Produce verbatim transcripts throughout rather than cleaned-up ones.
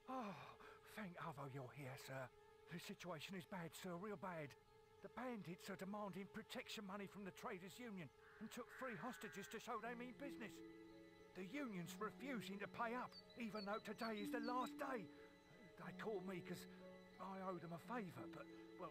Oh, thank Otho you're here, sir. The situation is bad, sir, real bad. The bandits are demanding protection money from the Traders' Union and took three hostages to show they mean business. The union's refusing to pay up, even though today is the last day. They called me because I owed them a favour, but, well...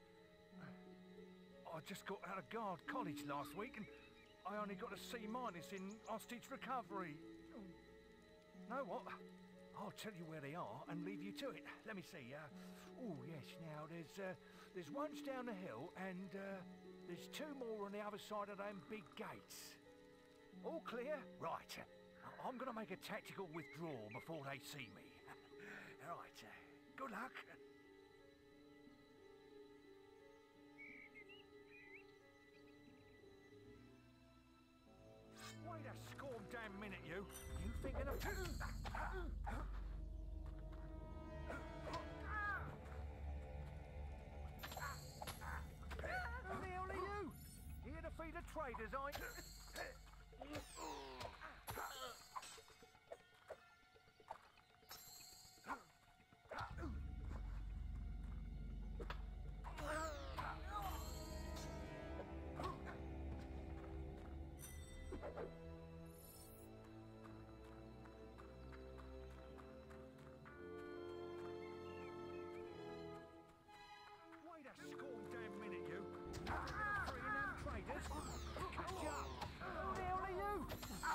I just got out of Guard College last week and I only got a C minus in hostage recovery. Know what? I'll tell you where they are and leave you to it. Let me see. Uh, oh yes, now there's uh, there's ones down the hill and uh, there's two more on the other side of them big gates. All clear? Right. I'm gonna make a tactical withdrawal before they see me. Right. Uh, good luck. Wait a scorn damn minute, you. You thinking of... Who the hell are you? Here to feed the traders, aren't you? Wait a scorn damn minute, you. Three them traders. Catch you up. Who the hell are you?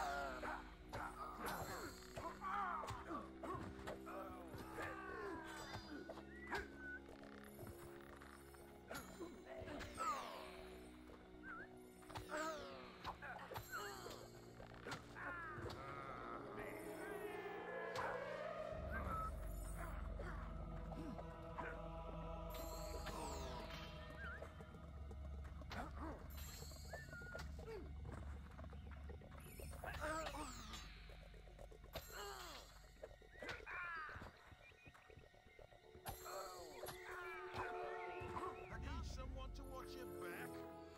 To watch your back.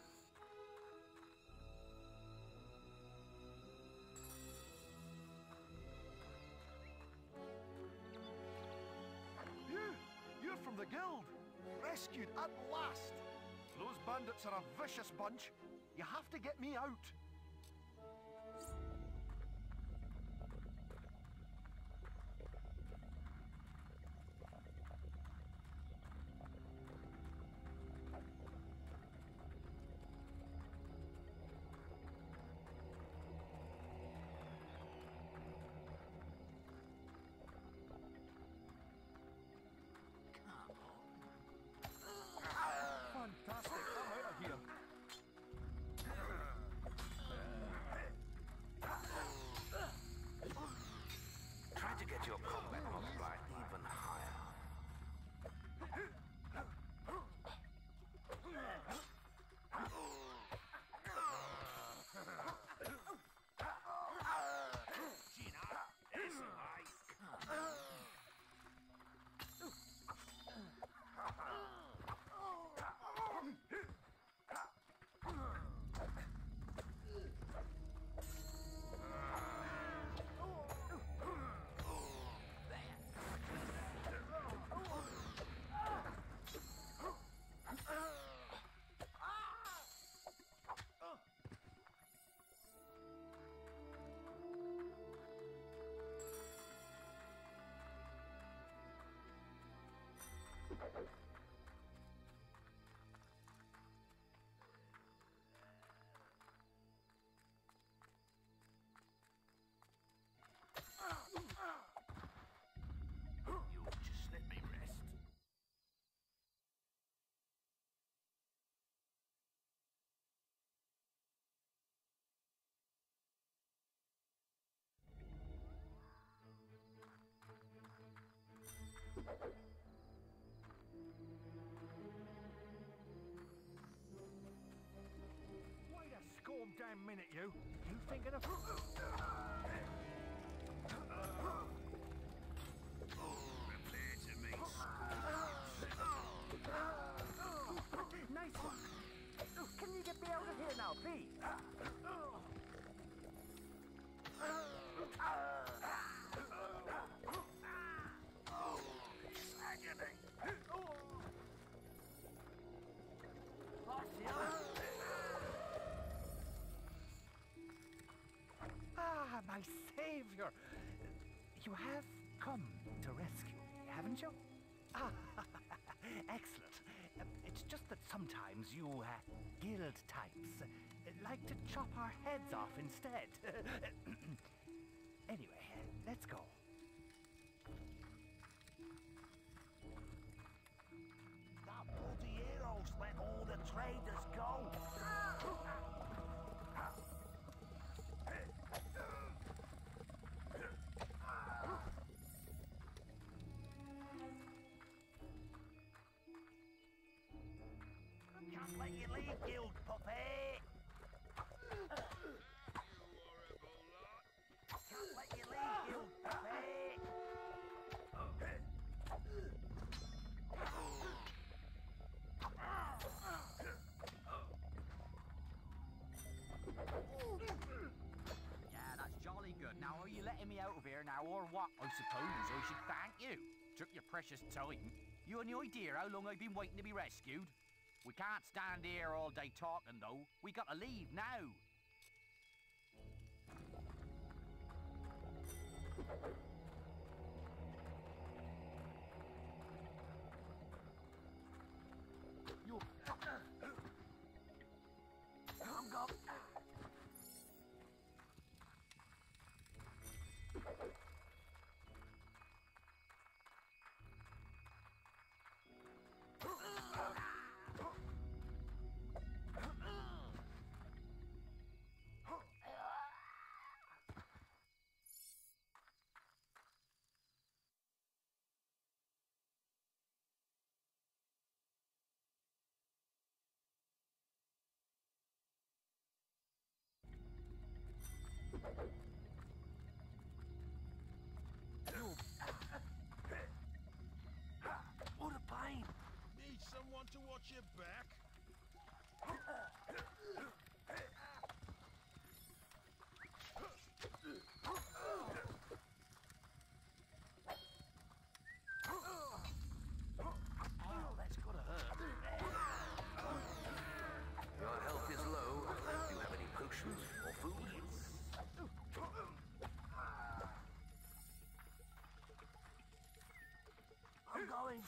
You? You're from the guild. Rescued at last. Those bandits are a vicious bunch. You have to get me out. Fantastic, I'm out of here. Try to get your combat multiplier even higher. Gina, this way. You just let me rest. Wait a scorn damn minute, you. You thinking of... Prepare to meet. Nice one. Can you get me out of here now, please? sir. You have come to rescue me, haven't you? Ah, excellent. Uh, It's just that sometimes you uh, guild types uh, like to chop our heads off instead. Anyway, let's go. That bloody heroes let all the traders go. Can't let you leave, guild puppy. Can't let you leave, guild puppy. Yeah, that's jolly good. Now, are you letting me out of here now, or what? I suppose I should thank you. Took your precious time. You any idea how long I've been waiting to be rescued? We can't stand here all day talking, though. We gotta leave now. You... I'm gone. What a pain. Need someone to watch your back? Oh, that's gotta hurt. Your health is low. Do you have any potions or food? I'm going.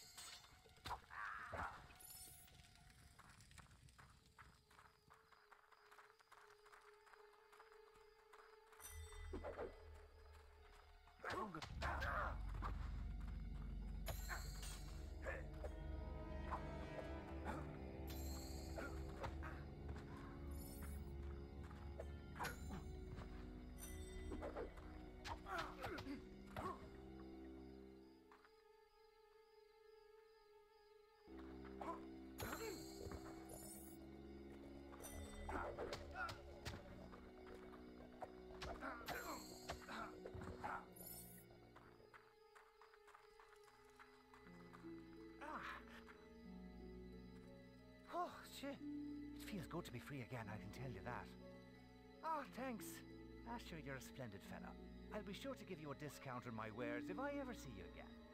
Oh, shit. It feels good to be free again, I can tell you that. Oh, thanks. Ah, sure, you're a splendid fella. I'll be sure to give you a discount on my wares if I ever see you again.